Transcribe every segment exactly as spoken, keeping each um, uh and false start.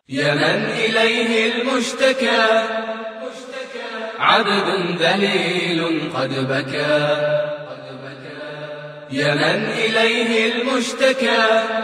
يا من إليه المشتكى عبد ذليل قد بكى يا من إليه المشتكى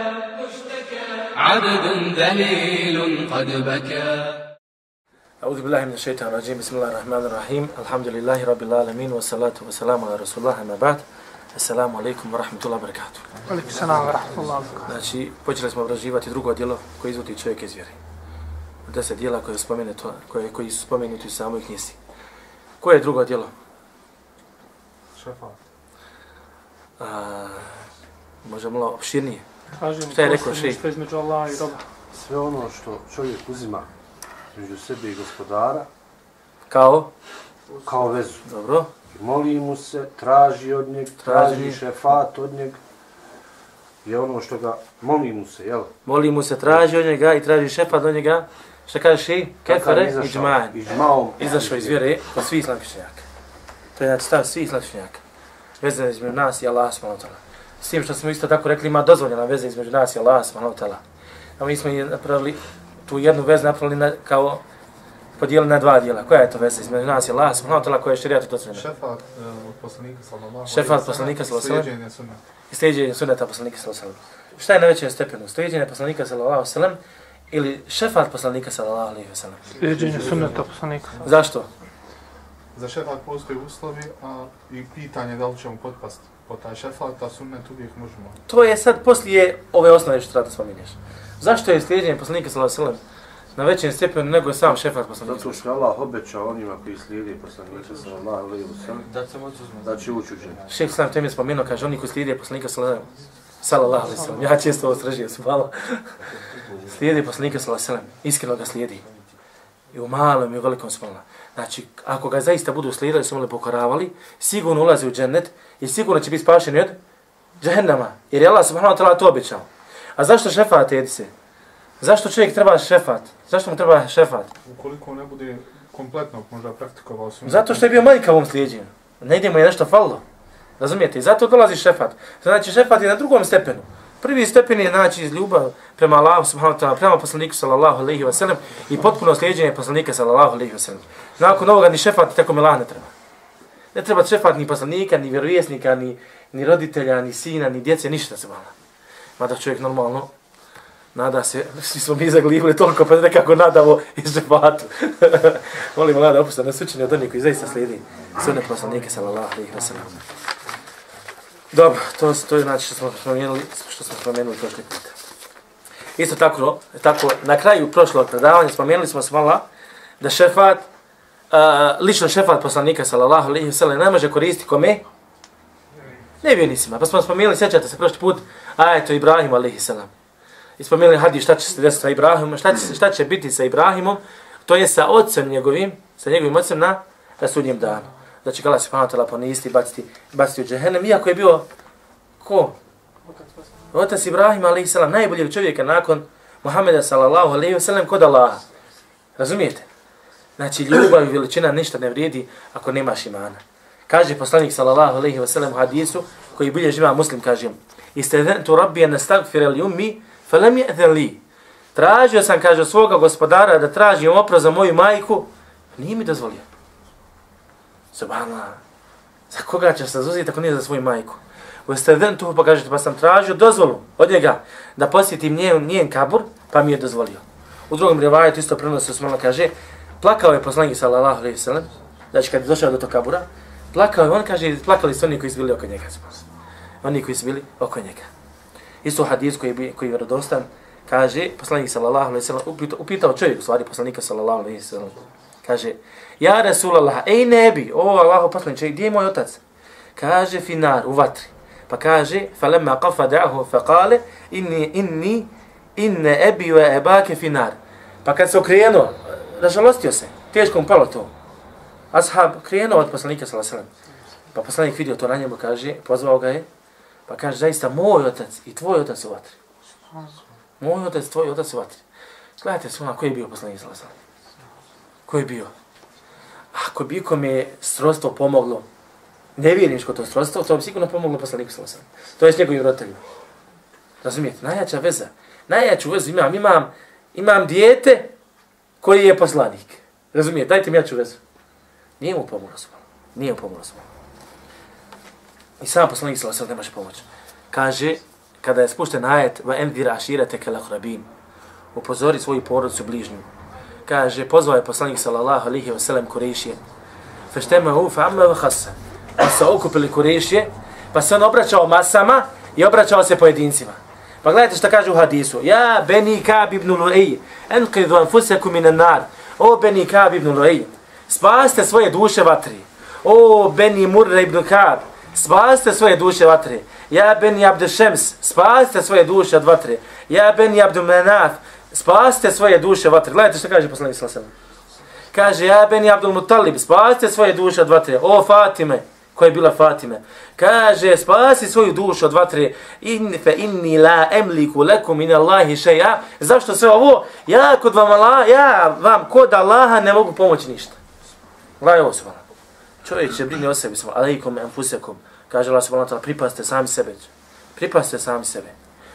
عبد ذليل قد بكى. أعوذ بالله من الشيطان الرجيم. بسم الله الرحمن الرحيم. الحمد لله رب العالمين والصلاة والسلام على رسول الله أما بعد. Assalamu alaikum wa rahmatullahi wa barakatuh. Alaikum salam wa rahmatullahi wa barakatuh. Znači, počeli smo obrađivati drugo djelo koje izvodi čovjek iz vjere. Deset djela koje, koje, koji su spomenuti u samoj knjizi. Koje je drugo djelo? Šefat. Može malo opširnije. Kažem, šta je rekao šejh? Što između Allaha i roba. Sve ono što čovjek uzima između sebe i gospodara Kao? Kao vezu. Dobro. Moli mu se, traži od njeg, traži, traži šefat od njeg. Je ono što ga, moli mu se, jel? Moli mu se, traži od njega i traži šefat od njega. Šta kažeš i? Kefere i džma'an. Izašao iz vjere od svih islamskih učenjaka. To je znači stav svih islamskih učenjaka. Veza između nas i Allah subhanahu wa ta'ala. S tim što smo isto tako rekli, ima dozvoljena veza između nas i Allah subhanahu wa ta'ala. A mi smo napravili tu jednu vezu napravili na, kao podijelili na dva dijela. Koja je to veza između nas i Allah subhanahu wa ta'ala koja je šerijatu dozvoljena? Šefat od poslanika sallallahu alejhi ve sellem. Šefat poslanika sallallahu alejhi ve sellem. Slijeđenje sunneta. I slijeđenje sunneta poslanika sallallahu alejhi ve sellem. Šta je na većem stepenu? Slijeđenje poslanika sallallahu alejhi ve sellem ili šefat poslanika sallallahu alejhi ve sellem? Slijeđenje sunneta poslanika. Zašto? Za šefat postoji uslovi, a i pitanje da li ćemo potpasti po taj šefat, a sunnet uvijek možemo. To je sad poslije ove osnove što treba da spominješ. Zašto je slijeđenje poslanika sallallahu alejhi ve sellem na većem stepenu nego sam šefat poslanika? Zato što Allah obećao onima koji slijede poslanika sallallahu alejhi ve sellem da će ući u džennet. Šejh Islam tem je spomenuo, kaže oni koji slijede poslanika sallallahu alejhi ve sellem. Ja često ovo sražio, subhanallah. Slijede poslanika sallallahu alejhi ve sellem, iskreno ga slijedi. I u malom i u velikom subhanallah. Znači, ako ga zaista budu slijedili, su mu pokoravali, sigurno ulazi u džennet i sigurno će biti spašeni od džehennama. Jer je Allah subhanahu wa ta'ala to obećao. A zašto šefat, Edise? Zašto čovjek treba šefat? Zašto mu treba šefat? Ukoliko ne bude kompletno možda praktikovao sunnet. Zato što je bio manjkav u ovom slijedjenju. Ne ide mu je nešto falilo. Razumijete? I zato dolazi šefat. Znači, šefat je na drugom stepenu. Prvi stepen je znači iz ljubav prema Allahu subhanahu wa ta'ala, prema poslaniku sallallahu alejhi ve sellem i potpuno slijeđenje poslanika sallallahu alejhi ve sellem. Nakon ovoga ni šefat tako milah ne treba. Ne treba šefat ni poslanika, ni vjerovjesnika, ni, ni roditelja, ni sina, ni djece, ništa se mala. Mada čovjek normalno nada se, svi smo mi zaglibili toliko pa nekako nadamo iz šefatu. Molimo Allah da opušta nas učini od onih koji zaista slijedi sunnet poslanika sallallahu alejhi ve sellem. Dobro, to, to je znači što smo spomenuli, što smo spomenuli prošli puta. Isto tako, tako na kraju prošlog predavanja spomenuli smo svala da šefat, uh, lično šefat poslanika sallallahu alejhi ve sellem ne može koristiti kome? Nevjernicima. Pa smo spomenuli, sjećate se prošli put, ajeto Ibrahim alejhi selam. I spomenuli hadis šta će se desiti sa Ibrahimom, šta će, šta će biti sa Ibrahimom, to je sa ocem njegovim, sa njegovim ocem na, na sudnjem danu. Znači, kada se subhanahu wa ta'ala ponisti, baciti, baciti u džehennem, iako je bio, ko? Otac Ibrahim, alejhi selam, najboljeg čovjeka nakon Muhameda, sallallahu alejhi ve sellem, kod Allaha. Razumijete? Znači, ljubav i veličina ništa ne vrijedi ako nemaš imana. Kaže poslanik, sallallahu alejhi ve sellem, u hadisu, koji bilježi ima Muslim, kaže, istedhentu rabbi an astagfira li ummi, falam ya'dhan li. Tražio sam, kaže, svoga gospodara da tražim oprost za moju majku, nije mi dozvolio. Subhanallah. Za koga ćeš se zauzeti ako nije za svoju majku? U estedhentu, pa kažete, pa sam tražio dozvolu od njega da posjetim njen, njen kabur, pa mi je dozvolio. U drugom rivajetu isto prenosi Osmano kaže, plakao je poslanik sallallahu alejhi ve sellem, znači kad je došao do tog kabura, plakao je, on kaže, plakali su oni koji su bili oko njega. Oni koji su bili oko njega. Isto hadis koji, koji je vjerodostan, kaže, poslanik sallallahu alejhi ve sellem, upitao, upitao čovjek, u stvari poslanika sallallahu alejhi ve sellem, kaže, ja Rasulallah, ej nebi, o Allahu poslaniče, gdje je moj otac? Kaže, finar, u vatri. Pa kaže, falemma qafada'hu faqale, inni, inni, inne ebi wa ebake finar. Pa kad se okrenuo, ražalostio se, teško mu palo to. Ashab krenuo od poslanika sallallahu alejhi ve sellem. Pa poslanik vidio to na njemu, kaže, pozvao ga je, pa kaže, zaista, moj otac i tvoj otac u vatri. Moj otac, tvoj otac u vatri. Gledajte se ona, koji je bio poslanik sallallahu alejhi ve sellem? Koji je bio? Ako bi kome srodstvo pomoglo, nevjerničko to srodstvo, to bi sigurno pomoglo poslaniku sallallahu alejhi ve sellem. To je s njegovim roditeljima. Razumijete? Najjača veza. Najjaču vezu imam, imam imam dijete koji je poslanik. Razumijete? Dajte mi jaču vezu. Nije mu pomoglo svoj. Nije mu pomoglo svoj. I sam poslanik sallallahu alejhi ve sellem ne može pomoći. Kaže, kada je spušten ajet va endir ašireteke al-aqrabin, upozori svoju porodicu bližnju. Kaže, pozvao je poslanik sallallahu alejhi ve sellem Kurejšije. Feštemahu fa'amma wa khassa. Pa se okupili Kurejšije, pa se on obraćao masama i obraćao se pojedincima. Pa gledajte šta kaže u hadisu. Ja beni Ka'b ibn Lu'ay, enqidhu anfusakum minan nar. O beni Ka'b ibn Lu'ay, spasite svoje duše vatri. O beni Murra ibn Ka'b, spasite svoje duše vatre. Ja beni Abd Shams, spasite svoje duše od vatre. Ja beni Abd Manaf, spasite svoje duše vatre. Gledajte što kaže poslanik sallallahu alejhi ve sellem. Kaže, ja beni Abdul Muttalib, spasite svoje duše od vatre. O Fatime, koja je bila Fatime. Kaže, spasi svoju dušu od vatre. In fe inni la emliku lekum min Allahi shay'a. Zašto sve ovo? Ja kod vam Allah, ja vam kod Allaha ne mogu pomoći ništa. Gledaj ovo subhana. Čovjek će brini o sebi, alejkum anfusakum. Kaže Allah subhanahu wa ta'ala, pripazite sami sebe. Pripazite sami sebe.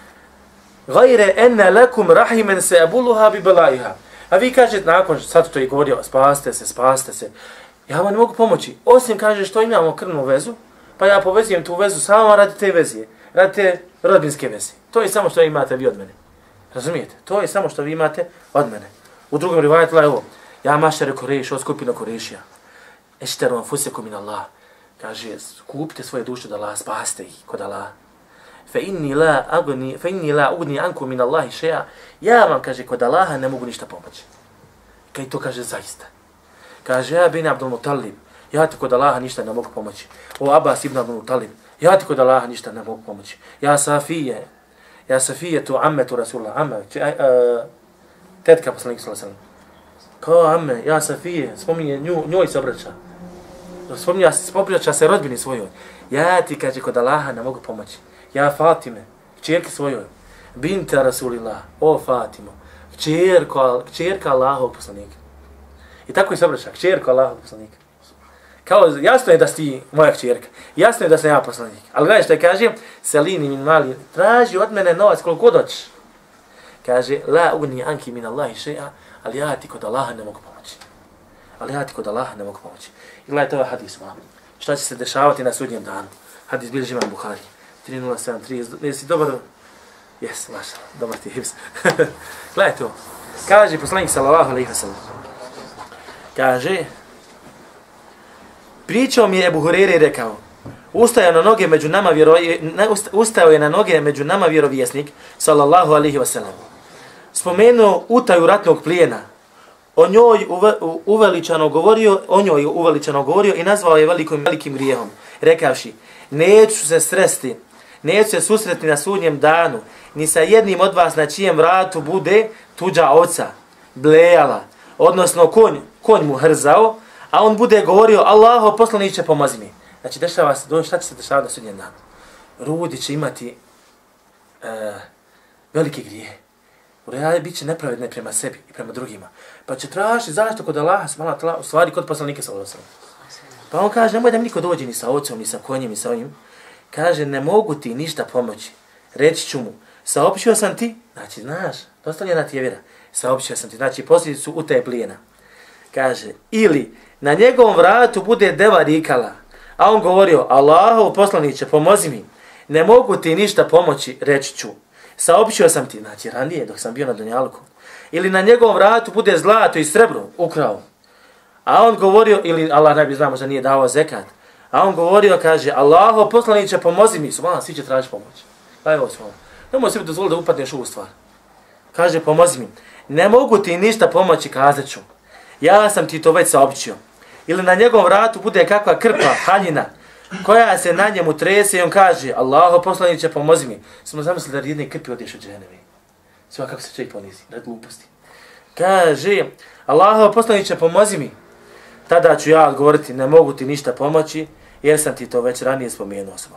Gajre enne lekum rahimen se'abuluha bi belaiha. A vi kažete, nakon sad to je govorio, spasite se, spasite se. Ja vam ne mogu pomoći. Osim kaže što imamo krvnu vezu, pa ja povezujem tu vezu samo radi te vezije. Radi te rodbinske veze. To je samo što imate vi od mene. Razumijete? To je samo što vi imate od mene. U drugom rivajetu je ovo. Ja mašere Kurejš, od skupina Kurejšija. Ešteru anfusakum min Allah. Kaže, kupite svoje duše od Allaha, spasite ih kod Allaha. Fe inni la agni, fe inni la ugni ankum min Allahi shay'a. Ja vam, kaže, kod Allaha ne mogu ništa pomoći. Kaj to kaže zaista. Kaže, ja bin Abdul Muttalib, ja ti kod Allaha ništa ne mogu pomoći. O Abbas ibn Abdul Muttalib, ja ti kod Allaha ništa ne mogu pomoći. Ja Safije, ja Safije tu ammetu Rasulullah, amme, uh, tetka poslanika sallallahu alejhi ve sellem. Kao amme, ja Safije, spominje nju, njoj se obraća. Spominja se, obraća se rodbini svojoj. Ja ti, kaže, kod Allaha ne mogu pomoći. Ja Fatime, kćerke svojoj, binta Rasulillah, o Fatimo, kćerka, kćerka Allahov poslanika. I tako je se obraća, kćerka Allahov poslanika. Kao, jasno je da si ti moja kćerka, jasno je da sam ja poslanik. Ali gledaj što je kaže, Selini min mali, traži od mene novac koliko god hoćeš. Kaže, la ugni anki min Allahi shay'a, ali ja ti kod Allaha ne mogu pomoći. Ali ja ti kod Allaha ne mogu pomoći. I gledajte ovaj hadis, malo. Šta će se dešavati na sudnjem danu? Hadis bilježi imam Buhari. tri nula sedam tri, jesi dobar? Jes, maša, dobar ti hibs. Gledajte ovo. Kaže poslanik sallallahu alejhi ve sellem. Kaže, pričao mi je Ebu Hureyre i rekao, ustao na noge među nama vjero, ustao je na noge među nama vjerovjesnik sallallahu alejhi ve sellem. Spomenuo utaju ratnog plijena. O njoj uve, uveličano govorio, o njoj uveličano govorio i nazvao je velikim velikim grijehom, rekavši: neću se sresti, neću se susretni na sudnjem danu, ni sa jednim od vas na čijem vratu bude tuđa ovca, blejala, odnosno konj, konj mu hrzao, a on bude govorio: Allaho poslaniče, pomozi mi. Znači, dešava se, šta će se dešavati na sudnjem danu? Rudi će imati uh, velike grijehe. U reali bit će nepravedne prema sebi i prema drugima. Pa će tražiti zašto kod Allaha, u stvari kod poslanika sallallahu alejhi ve sellem. Pa on kaže, nemoj da mi niko dođe ni sa ocom, ni sa konjem, ni sa ovim. Kaže, ne mogu ti ništa pomoći. Reći ću mu, saopćio sam ti, znači, znaš, dostavljena ti je vjera. Saopćio sam ti, znači, posljedice su utaje plijena. Kaže, ili na njegovom vratu bude deva rikala, a on govorio: Allahov poslaniče, pomozi mi. Ne mogu ti ništa pomoći, reći ću. Saopćio sam ti, znači ranije dok sam bio na Dunjaluku. Ili na njegovom vratu bude zlato i srebro, ukrao. A on govorio, ili Allah najbolje zna, možda nije dao zekat. A on govorio, kaže: Allaho poslaniče, pomozi mi. Subhanallah, svi će tražiti pomoć. Pa evo svoj. Nemoj sebi dozvoliti da upadneš u ovu stvar. Kaže: pomozi mi. Ne mogu ti ništa pomoći, kazat ću. Ja sam ti to već saopćio. Ili na njegovom vratu bude kakva krpa, haljina, koja se na njemu trese i on kaže: Allaho poslaniče, pomozi mi. Smo zamislili da jedne krpi odješ od džehennema. Sve kako se čovjek ponizi, rad gluposti. Kaže: Allaho poslaniče, pomozi mi. Tada ću ja odgovoriti: ne mogu ti ništa pomoći, jer sam ti to već ranije spomenuo sam.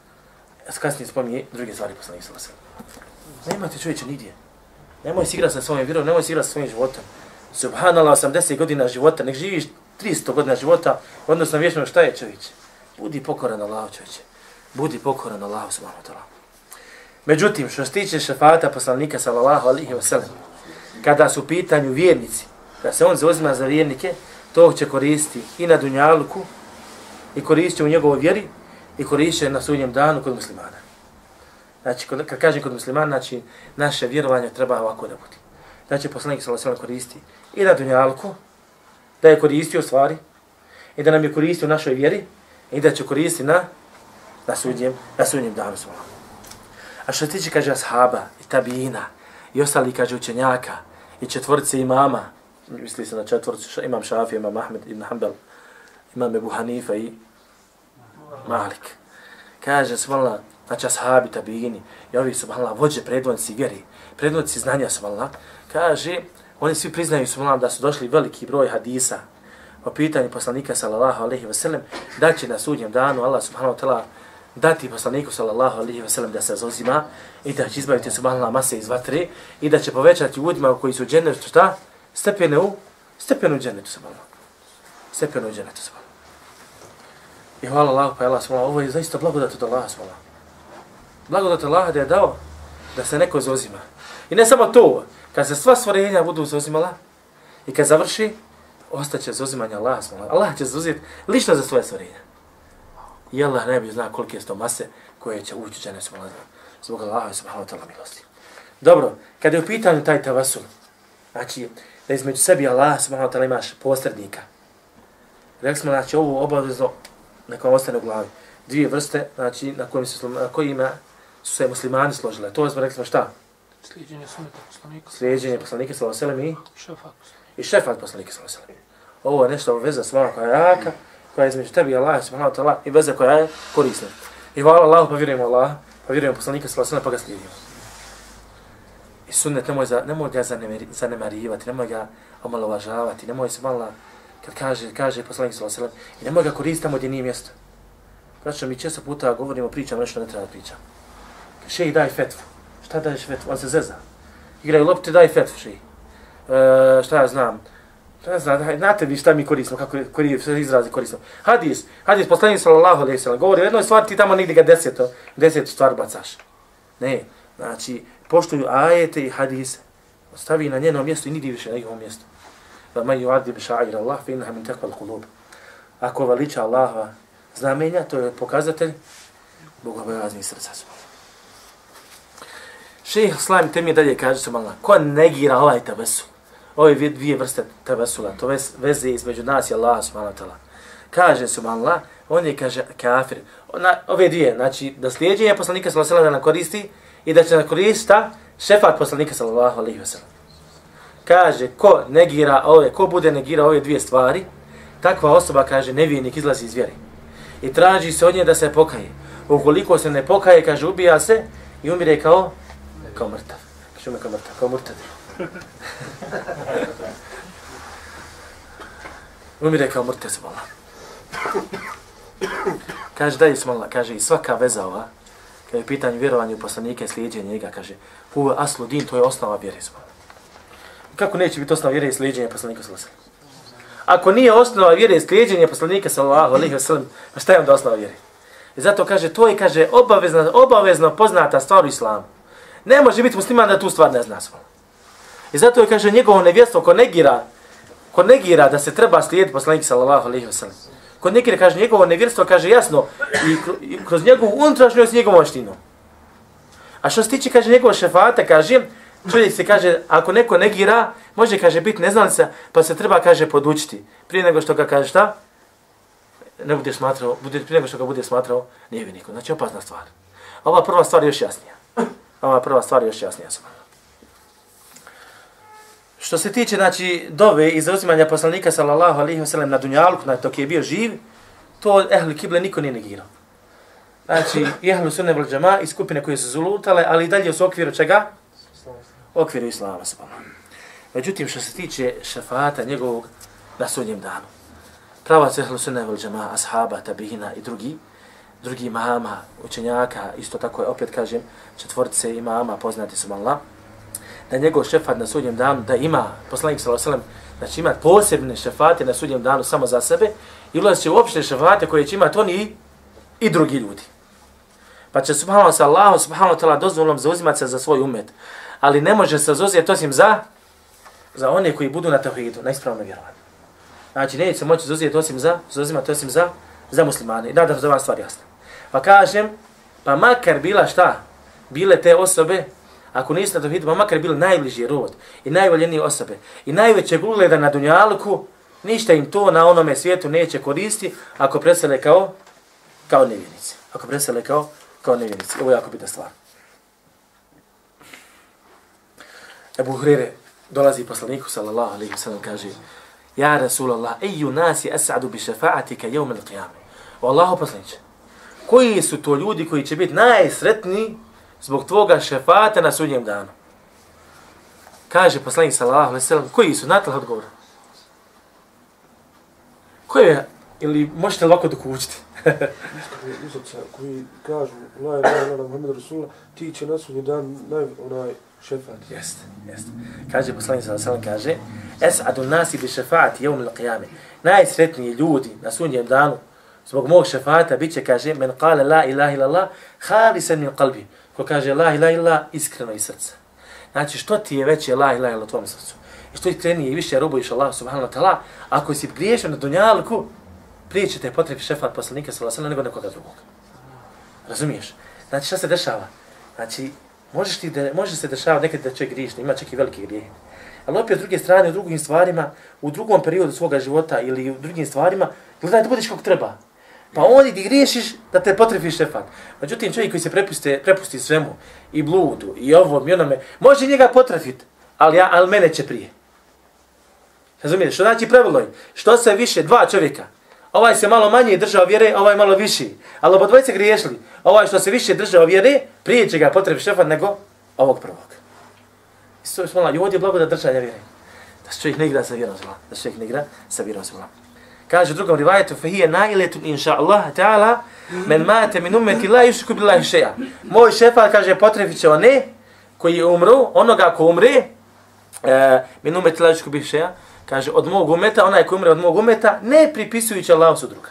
Kasnije spominje druge stvari poslanika sallallahu alejhi ve sellem. Nemojte čovječe nigdje. Nemoj se igrati sa svojim vjerom, nemoj se igrati sa svojim životom. Subhanallah, osamdeset godina života, nek živiš tristo godina života, odnosno vječno šta je čovječe? Budi pokoran Allahu, čovječe. Budi pokoran Allahu subhanahu wa ta'ala. Međutim, što se tiče šefata poslanika sallallahu alejhi ve sellem, kada su u pitanju vjernici, da se on zauzima za vjernike, to će koristiti i na dunjaluku, i koristit u njegovoj vjeri, i koristit na sudnjem danu kod muslimana. Znači, kad kažem kod muslimana, znači, naše vjerovanje treba ovako da bude. Znači, poslanik sallallahu alejhi ve sellem koristi i na dunjaluku, da je koristio stvari, i da nam je koristio u našoj vjeri, i da će koristiti na, na, sudnjem, na sudnjem danu svojom. A što se tiče, kaže, ashaba, i tabijina, i ostali, kaže, učenjaka, i četvorice imama, misli se na četvoricu, imam Šafija, imam Ahmed ibn Hanbal, imam Ebu Hanifa i Malik. Kaže, subhanallah, znači ashabi, tabijini, i ovi, subhanallah, vođe predvodnici vjeri, predvodnici znanja, subhanallah, kaže, oni svi priznaju, subhanallah, da su došli veliki broj hadisa po pitanju poslanika, sallallahu alejhi ve sellem, da će na sudnjem danu Allah, subhanahu wa ta'ala, dati poslaniku, sallallahu alejhi ve sellem, da se zauzima i da će izbaviti, subhanallah, mase iz vatre i da će povećati ljudima koji su u džennetu, šta? Stepene u, stepenu u džennetu, subhanallah. Stepenu u džennetu, subhanallah. I hvala Allah, pa je Allah, subhanallah, ovo je zaista blagodat od Allaha, subhanallah. Blagodat Allaha da je dao da se neko zauzima. I ne samo to, kad se sva stvorenja budu zauzimala i kad završi, ostaće zauzimanje Allaha, subhanallah. Allah će zauzeti lično za svoje stvorenja. I Allah ne bi zna kolike su to mase koje će ući u džennet, subhanallah, zbog Allaha, subhanahu wa ta'ala milosti. Dobro, kada je u pitanju taj tavasul, znači, da između sebi Allah, subhanahu wa ta'ala, imaš posrednika. Rekli smo, znači, ovo obavezno, neka vam ostane u glavi. Dvije vrste, znači, na kojim se, na kojima su se muslimani složile. To smo rekli smo šta? Slijedjenje sunneta poslanika. Slijedjenje poslanika, sallallahu alejhi ve sellem, i Šefat. i šefat poslanika, sallallahu alejhi ve sellem. Ovo je nešto veza s vama koja je jaka, koja je između tebi i Allah, subhanahu wa ta'ala, i veza koja je korisna. I hvala Allahu, pa vjerujemo Allah, pa vjerujemo poslanika, sallallahu alejhi ve sellem, pa ga slijedimo. I sunnet nemoj, za, nemoj ga zanemarivati, nemoj ga omalovažavati, nemoj se malo, kad kaže, kaže poslanik sallallahu alejhi ve sellem, i nemoj ga koristiti tamo gdje nije mjesto. Znači, mi često puta govorimo, pričamo nešto ne treba da pričamo. Šeji, daj fetvu. Šta daješ fetvu? On se zeza. Igraju lopte, daj fetvu, šeji. E, šta ja znam? Ne znam, daj, znate vi šta mi koristimo, kako kori, izrazi koristimo. Hadis, hadis poslanik sallallahu alejhi ve sellem govori o jednoj stvari, ti tamo nigdje ga deseto, deseto stvar bacaš. Ne, znači, poštuju ajete i hadise. Ostavi na njenom mjestu i nigdje više na njegovom mjestu. Ma yu'adhib sha'air Allah fa innaha min taqwa al-qulub. Ako veliča Allahova znamenja, to je pokazatelj bogobojaznih srca. Šejh Islam Temije dalje kaže subhanallah, ko negira ovaj tavesul, ove dvije vrste tavesula, to vez, veze između nas i Allaha subhanahu wa ta'ala. Kaže subhanallah, on je kaže kafir. Ona, ove dvije, znači da slijedjenje poslanika sallallahu alejhi ve sellem da nam koristi i da će nam koristiti šefat poslanika sallallahu alejhi ve sellem. Kaže, ko negira ove, ko bude negira ove dvije stvari, takva osoba, kaže, nevjernik izlazi iz vjere. I traži se od nje da se pokaje. Ukoliko se ne pokaje, kaže, ubija se i umire kao, kao mrtav. Kaže, umire kao mrtav, kao mrtav. Umire kao mrtav, smola. Kaže, daj smola, kaže, i svaka veza ova, kada je pitanje vjerovanja u poslanika i slijedjenja njega, kaže, huve aslu din, to je osnova vjere, smola. Kako neće biti osnova vjere i slijedjenja poslanika sallallahu alejhi ve sellem? Ako nije osnova vjere i slijedjenja poslanika sallallahu alejhi ve sellem, pa šta je onda osnova vjere? I zato kaže, to je, kaže, obavezno, obavezno poznata stvar u islamu. Ne može biti musliman da tu stvar ne zna svoje. I zato je, kaže, njegovo nevjestvo ko negira, ko negira da se treba slijediti poslanika sallallahu alejhi ve sellem. Ko negira, kaže, njegovo nevjestvo, kaže, jasno, i kroz njegovu unutrašnjost s njegovom štinom. A što se tiče, kaže, njegovog šefata, kaže, čovjek se kaže, ako neko negira, može, kaže, biti neznalica, pa se treba, kaže, podučiti. Prije nego što ga kaže šta? Ne bude smatrao, bude, prije nego što ga bude smatrao nevjernikom. Znači, opasna stvar. Ova prva stvar je još jasnija. Ova prva stvar je još jasnija. Što se tiče, znači, dove i zauzimanja poslanika, sallallahu alejhi ve sellem, na dunjalku, na dok je bio živ, to ehli kible niko nije negirao. Znači, i ehli sunne vel džema i skupine koje su zulutale, ali i dalje su u okviru čega? U okviru islama, subhanallah. Međutim, što se tiče šefata njegovog na sudnjem danu, pravac ehli sunne vel džema, ashaba, tabihina i drugi, drugi imama, učenjaka, isto tako je, opet kažem, četvorce imama, poznati subhanallah, da njegov šefat na sudnjem danu, da ima, poslanik sallallahu alejhi ve sellem, znači ima posebne šefate na sudnjem danu samo za sebe i ulazit će u opšte šefate koje će imati oni i, i drugi ljudi. Pa će subhanallah sa Allahom, subhanallah ta'ala dozvolom zauzimati se za svoj umet. Ali ne može se zauzeti osim za za one koji budu na tauhidu, na ispravnom vjerovanju. Znači, neće se moći zauzimati osim za, zauzimati osim za, za muslimane. I nadam se da vam stvar jasna. Pa kažem, pa makar bila šta, bile te osobe, ako nisu na tauhidu, pa makar bili najbliži rod i najvoljenije osobe i najvećeg ugleda na dunjaluku, ništa im to na onome svijetu neće koristiti ako presele kao, kao nevjernici. Ako presele kao, kao nevjernici. Ovo je jako bitna stvar. Ebu Hurere dolazi poslaniku, sallallahu alaihi wa sallam, kaže: Ja Rasulallah, eju nasi es'adu bi šefa'atika jevme l-qiyame. O Allahu poslaniče, koji su to ljudi koji će biti najsretniji zbog tvoga šefata na sudnjem danu? Kaže poslanik, sallallahu alaihi wa sallam, koji su? Znate li odgovor? Koji je? Ili možete li ovako dokučiti? Izoca koji kažu la ilaha illallah Muhammed Rasulullah, ti će na sudnji dan naj, onaj šefat. Jeste, jeste. Kaže poslanik sallallahu alejhi ve sellem, kaže: "Es'adu nasi bi šefaati yawm al-qiyame." Najsretniji ljudi na sudnjem danu zbog mog šefata biće, kaže, men qala la ilaha illallah khalisan min qalbi. Ko kaže la ilaha illallah iskreno iz srca. Znači, što ti je veće la ilaha illallah u tvom srcu? I što ti trenije i više robuješ Allah subhanahu wa ta'ala, ako si griješan na dunjalku, prije će te potrebi šefat poslanika sallallahu alejhi ve sellem nego nekoga drugog. Razumiješ? Znači, šta se dešava? Znači, možeš ti da, može se dešavati nekad da čovjek griješni, ima čak i velike grijehe. Ali opet s druge strane, u drugim stvarima, u drugom periodu svoga života ili u drugim stvarima, gledaj da budeš kako treba. Pa oni ti griješiš da te potrebi šefat. Međutim, čovjek koji se prepusti, prepusti svemu, i bludu, i ovom, i onome, može njega potrefiti, ali, ja, ali mene će prije. Razumiješ? Što znači pravilo je? Što se više, dva čovjeka, ovaj se malo manje držao vjere, ovaj malo viši. Ali oba dvojice griješili. Ovaj što se više držao vjere, prije će ga potrebi šefat nego ovog prvog. I to je smola, i ovdje je blago da držanja vjere. Da se čovjek ne igra sa vjerom zvola. Da se čovjek ne igra sa vjerom zvola. Kaže u drugom rivajetu, فَهِيَ نَائِلَةٌ إِنْشَاءَ اللَّهَ تَعَالَى مَنْ مَاتَ مِنْ أُمَّتِ لَا يُشْرِكُ بِاللَّهِ شَيْئًا. Moj šefat, kaže, potrebit će one koji umru, onoga ko umre, min umeti la yushriku bihi shay'an, kaže, od mog umeta, onaj koji umre od mog umeta, ne pripisujući Allahu sudruga.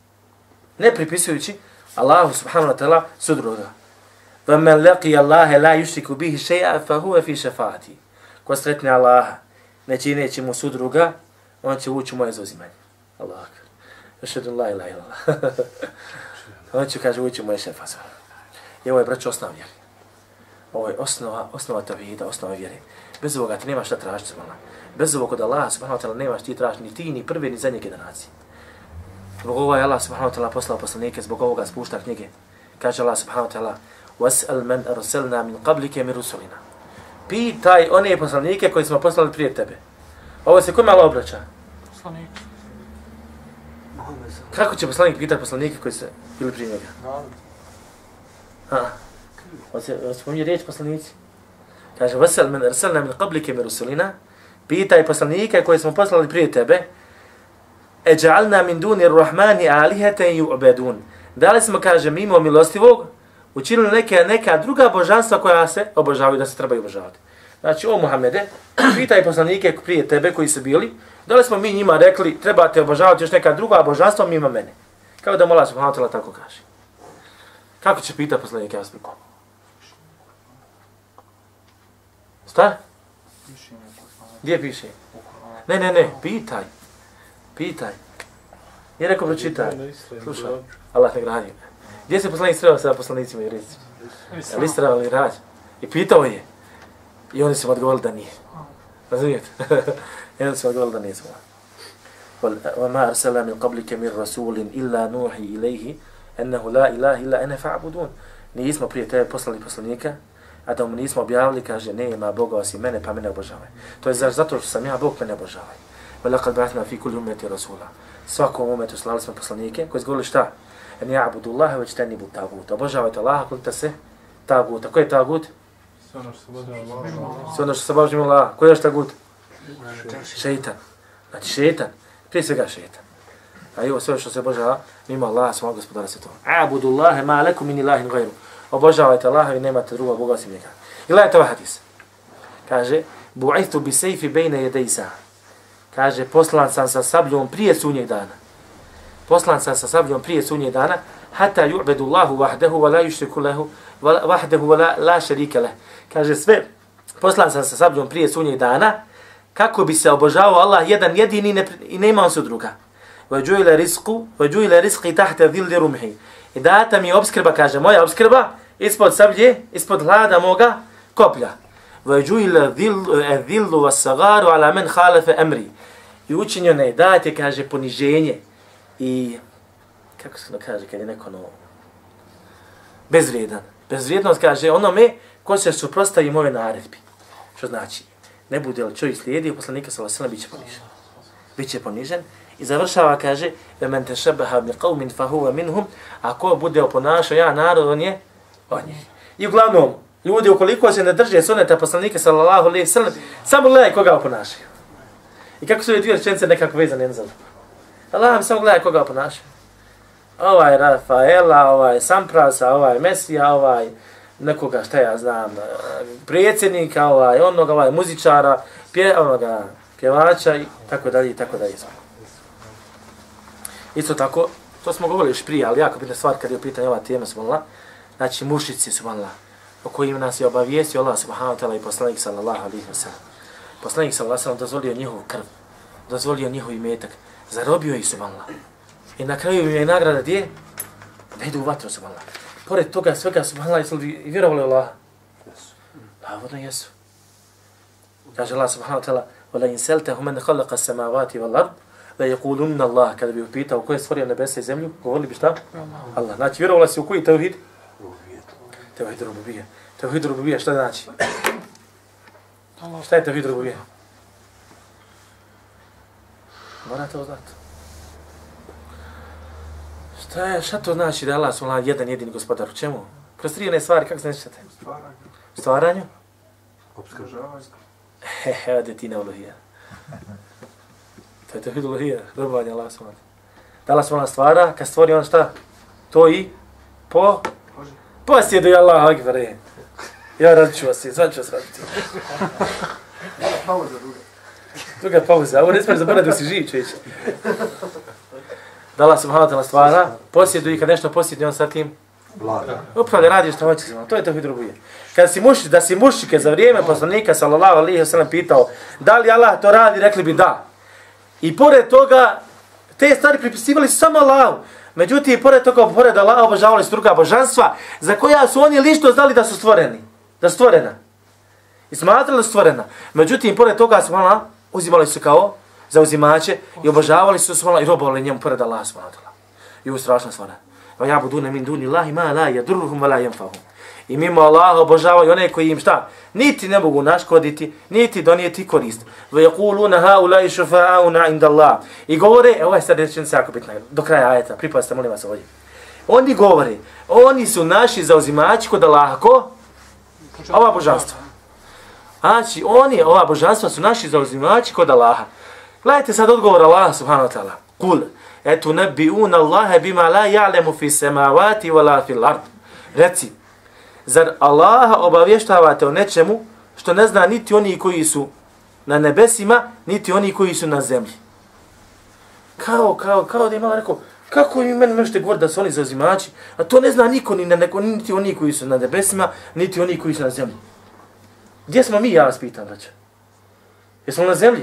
Ne pripisujući Allahu subhanahu wa ta'ala sudruga. وَمَنْ لَقِيَ اللَّهَ لَا يُشْرِكُ بِهِ شَيْئًا فَهُوَ فِي شَفَاعَتِهِ. Ko sretne Allaha, ne čineći mu sudruga, on će ući u moje zauzimanje. Allah. Ašhadu la ilaha illallah. On će, kaže, ući u moje šefat. I ovo je, braćo, osnova vjere. Ovo je osnova, osnova tavhida, osnova vjere. Bez ovoga ti nemaš šta tražiti, subhanallah. Bez ovog od Allaha subhanahu wa ta'ala nemaš ti tražiti ni ti, ni prve, ni zadnje generacije. Zbog ovoga je Allah subhanahu wa ta'ala poslao poslanike, zbog ovoga spušta knjige. Kaže Allah subhanahu wa ta'ala: وَاسْأَلْ مَنْ أَرْسَلْنَا مِنْ قَبْلِكَ مِنْ رُسُلِنَا. Pitaj one poslanike koji smo poslali prije tebe. Ovo se koji malo obraća? Poslanik. Kako će poslanik pitati poslanike koji su bili prije njega? Ha. On se spominje riječ poslanici. Kaže: وَاسْأَلْ مَنْ أَرْسَلْنَا مِنْ قَبْلِكَ مِنْ رُسُلِنَا. Pitaj poslanike koji smo poslali prije tebe. اَجْعَلْنَا مِنْ دُونِ الرَّحْمَانِ آلِهَةً يُعْبَدُونَ. Da li smo, kaže, mimo milostivog učinili neke, neka druga božanstva koja se obožavaju, da se trebaju obožavati. Znači, o Muhammede, pitaj poslanike prije tebe koji su bili, da li smo mi njima rekli trebate obožavati još neka druga božanstva mimo mene. Kao da Allah subhanahu wa ta'ala tako kaže. Kako će pitati poslanike, ja vas pitam? Star? Gdje piše? Ne, ne, ne, pitaj. Pitaj. Nije rekao pročitaj. Slušaj, Allah ne gradi. Gdje se poslanik sreo sa poslanicima i recima? Je li sreo ili rađ? I pitao je. I oni su mu odgovorili da nije. Razumijete? I oni su mu odgovorili da nije. وَمَا أَرْسَلَا مِنْ قَبْلِكَ مِنْ رَسُولٍ إِلَّا نُوحِي إِلَيْهِ أَنَّهُ لَا إِلَهِ إِلَّا أَنَا فَعْبُدُونَ. Nismo prije tebe poslali poslanika, a da mu nismo objavili, kaže, nema Boga osim mene, pa mene obožavaj. To je zato što sam ja Bog, mene obožavaj. وَلَقَدْ بَعَثْنَا فِي كُلِّ أُمَّةٍ رَسُولًا. Svakom umetu slali smo poslanike koji su govorili šta? En ya'budu Allaha wa yajtanibu at-taghut. Obožavajte Allaha, klonite se taguta. Ko je tagut? Sve ono što se obožava Allaha. Sve ono što se obožava Allaha. Ko je još tagut? Šejtan. Znači šejtan. Prije svega šejtan. A i ovo sve što se obožava mimo Allaha, svog gospodara svjetova. A'budu Allaha ma lakum min ilahin ghayru. Obožavajte Allaha i nemate drugog Boga osim njega. I gledajte ovaj hadis. Kaže: bu'ithtu bi sayfi bayna yaday sa'a. Kaže, poslan sam sa sabljom prije sunnjeg dana. Poslan sam sa sabljom prije sunnjeg dana, hatta yu'bedu Allahu wahdahu wa la yushriku lahu wahdahu wa la, la sharika lahu. Kaže, sve poslan sam sa sabljom prije sunnjeg dana, kako bi se obožavao Allah jedan jedini ne, i ne imao su druga. Vađujile risku, vađujile riski tahte dhilli rumhi. I data mi obskrba, kaže, moja obskrba, ispod sablje, ispod hlada moga koplja. Vađujile dhillu vas-sagaru ala men halefe emri. I učinjeno je, date, kaže, poniženje i, kako se to kaže, kad je neko no, bezvrijedan. Bezvrijednost, kaže, onome ko se suprostavi moje naredbi. Što znači, ne bude li čovjek slijedio poslanika sallallahu alejhi ve sellem, biće ponižen. Biće ponižen i završava, kaže, men tashabbaha bi qaumin fa huwa minhum, ako bude oponašao ja narod, on je on je. I uglavnom, ljudi ukoliko se ne drže suneta poslanika sallallahu alejhi ve sellem, samo gledaj koga oponašaju. I kako su ove dvije rečenice nekako vezane za drugo. Allah vam samo gledaj koga oponašaju. Ovaj Rafaela, ovaj Samprasa, ovaj Mesija, ovaj nekoga, šta ja znam, predsjednika, ovaj, onoga, ovaj, muzičara, pje, onoga, pjevača i tako dalje i tako dalje. Isto tako, to smo govorili još prije, ali jako bitna stvar kad je u pitanju ova tema, subhanallah, znači mušici, subhanallah, o kojim nas je obavijestio Allah, subhanahu wa ta'ala i poslanik, sallallahu alaihi wa sallam. Poslanik, sallallahu alaihi wa sallam, dozvolio njihovu krv, dozvolio njihov imetak, zarobio ih, subhanallah. I na kraju im je nagrada gdje? Da idu u vatru, subhanallah. Pored toga svega, subhanallah, jesu li vjerovali Allah? Jesu. Navodno jesu. Kaže Allah subhanahu wa ta'ala, وَلَا إِنْ سَلْتَهُ مَنْ خَلَقَ السَّمَاوَاتِ وَالْأَرْضِ لَيَقُولُنَّ اللَّهِ. Kada bi upitao ko je stvorio nebesa i zemlju, govorili bi šta? Allah. Znači, vjerovala si u koji tevhid? Tevhid rububija. Tevhid rububija, šta znači? Šta je tevhid rububija? Morate to znati. Šta je, šta to znači da je Allah subhanahu jedan jedini gospodar? U čemu? Kroz tri one stvari, kako se nećete? Stvaranju. Stvaranju? Obskržavanju. Hehe, ode ti na uluhija. To je tevhid uluhija, robovanje Allah subhanahu. Da Allah subhanahu stvara, kad stvori on šta? To i po... Posjeduj Allah, akbar je. Ja radit ću vas, sad ću vas raditi. Pauza druga. Druga pauza, ovo ne smiješ zaboraviti da si živ, čovječe. Da Allah subhanahu wa ta'ala stvara, posjeduje i kad nešto posjeduje, on sa tim vlada. Upravo radi što hoće, to je tevhid rububije. Kad si mušik, da si mušike za vrijeme poslanika sallallahu alejhi ve sellem pitao da li Allah to radi, rekli bi da. I pored toga, te stvari pripisivali su samo Allahu. Međutim, pored toga, pored Allaha obožavali su druga božanstva, za koja su oni lično znali da su stvoreni. Da su stvorena. I smatrali da su stvorena. Međutim, pored toga su Allah uzimali su kao za uzimače i obožavali su Allah i robovali njemu pored Allaha subhanahu wa ta'ala. I ovo je strašna stvar. Va ya'buduna min duni Allahi ma la yadurruhum wa la yanfa'uhum. I mimo Allaha obožavaju one koji im šta? Niti ne mogu naškoditi, niti donijeti korist. Va yaquluna haula'i shufa'auna 'inda Allah. I govore, evo je sad rečenica jako bitna, do kraja ajeta, pripazite molim vas ovdje. Oni govore, oni su naši zauzimači kod Allaha, ko? Ova božanstva. Znači, oni, ova božanstva su naši zauzimači kod Allaha. Gledajte sad odgovor Allaha subhanahu wa ta'ala. Kul, etu nebi'una Allahe bima la ja'lemu fi semavati wa la fil ard. Reci, zar Allaha obavještavate o nečemu što ne zna niti oni koji su na nebesima, niti oni koji su na zemlji? Kao, kao, kao da je malo rekao, kako mi meni možete govoriti da su oni zauzimači, a to ne zna niko, ni na neko, niti oni koji su na nebesima, niti oni koji su na zemlji. Gdje smo mi, ja vas pitam, braća? Jesmo na zemlji?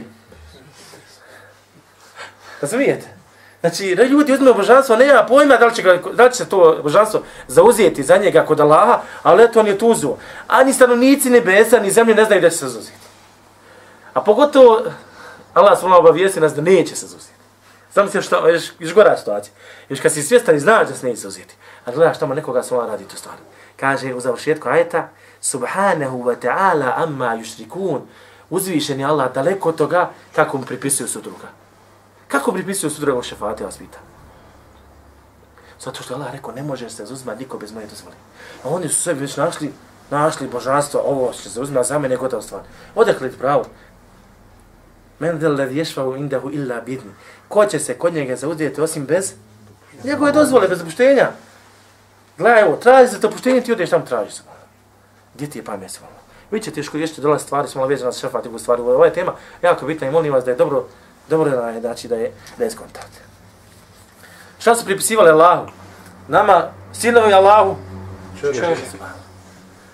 Razumijete? Znači, ljudi uzme božanstvo, nema pojma da li, će ga, da li će se to božanstvo zauzeti za njega kod Allaha, ali eto on je tu uzuo. A ni stanovnici nebesa, ni zemlje ne znaju da će se zauzeti. A pogotovo, Allah svojno obavijesti nas da neće se zauzeti. Znam se što, još, još gora situacija. Još kad si svjestan i znaš da se neće zauzeti. A gledaš tamo nekoga svojno radi tu stvar. Kaže u završetku ajeta, Subhanahu wa ta'ala amma yushrikun. Uzvišen je Allah daleko od toga kako mu pripisuju sudruga. Kako pripisuju sudruga u šefate, vas pita? Zato što Allah rekao, ne može se zauzimati niko bez moje dozvole. A oni su sebi već našli, našli božanstvo, ovo će se zauzimati za mene gotova stvar. Odakle ti pravo? Men del ladhi yashfa'u indahu illa bidni. Ko će se kod njega zauzeti osim bez njegove dozvole, bez dopuštenja? Gledaj ovo, traži za dopuštenje, ti odeš tamo tražiš se. Gdje ti je pamet se? Vi ćete teško još dolazi stvari, smo vezani za šefat i stvari. Ova je tema jako bitna i molim vas da je dobro, dobro da je, znači, da je, da je skontate. Šta su pripisivali Allahu? Nama, sinovi Allahu? Čovječe.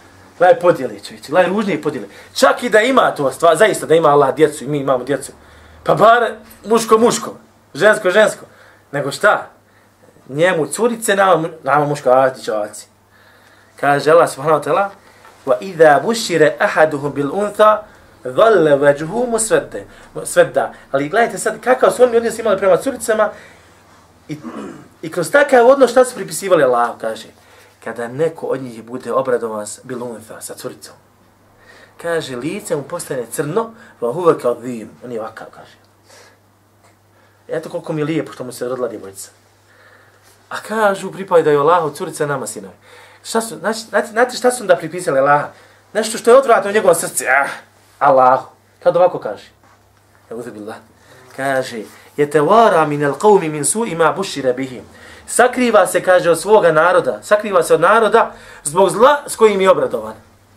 Laj podijeli, čovječe, laj ružnije podijeli. Čak i da ima to, stvar, zaista da ima Allah djecu i mi imamo djecu. Pa bar muško muško, žensko žensko. Nego šta? Njemu curice, nama, nama muškarci čovaci. Kaže Allah subhanahu wa ta'ala: "Wa idha bushira ahaduhum bil untha dhalla wajhuhu muswadda." Svedda. Ali gledajte sad kakav su oni odnos imali prema curicama i, i kroz takav odnos šta su pripisivali Allahu, kaže. Kada neko od njih bude obradovan bil untha sa curicom. Kaže, lice mu postane crno, va huwa kadhim. On je ovakav, kaže. Eto koliko mi je lijepo što mu se rodila djevojčica. A kažu, pripadaju Allahu curica nama sinovi. Šta su, znači, znate šta su onda pripisali Allaha? Nešto što je odvratno u njegovom srcu. Ah, Allahu. Kad ovako kaže? Euzubillah. Kaže, yatawara min al-qawmi min su'i ma bushira bihi. Sakriva se, kaže, od svoga naroda. Sakriva se od naroda zbog zla s kojim je obradovan.